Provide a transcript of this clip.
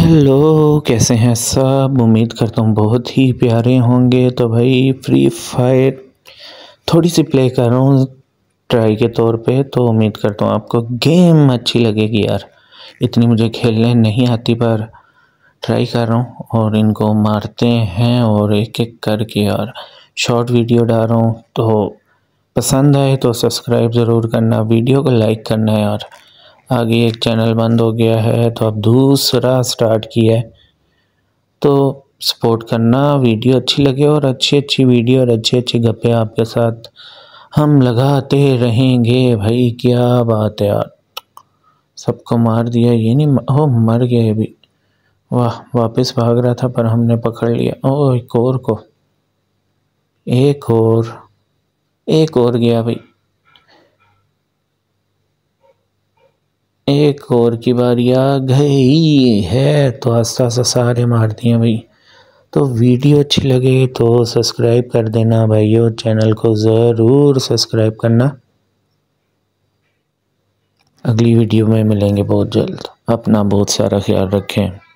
Hello, कैसे हैं सब। उम्मीद करता हूँ बहुत ही प्यारे होंगे। तो भाई फ्री फायर थोड़ी सी प्ले कर रहा हूँ ट्राई के तौर पे। तो उम्मीद करता हूँ आपको गेम अच्छी लगेगी यार। इतनी मुझे खेलने नहीं आती पर ट्राई कर रहा हूँ और इनको मारते हैं और एक एक करके यार शॉर्ट वीडियो डाल रहा हूँ। तो पसंद आए तो सब्सक्राइब ज़रूर करना, वीडियो को लाइक करना है यार। आगे एक चैनल बंद हो गया है तो अब दूसरा स्टार्ट किया है, तो सपोर्ट करना। वीडियो अच्छी लगे और अच्छी वीडियो और अच्छे गप्पे आपके साथ हम लगाते रहेंगे। भाई क्या बात है यार, सबको मार दिया। ये नहीं हो मर गया अभी। वाह, वापस भाग रहा था पर हमने पकड़ लिया। ओ एक और गया भाई। एक और की बारी आ गई है तो आस्ता आस्ता सारे मार दिए भाई। तो वीडियो अच्छी लगे तो सब्सक्राइब कर देना भाइयों, चैनल को ज़रूर सब्सक्राइब करना। अगली वीडियो में मिलेंगे बहुत जल्द। अपना बहुत सारा ख्याल रखें।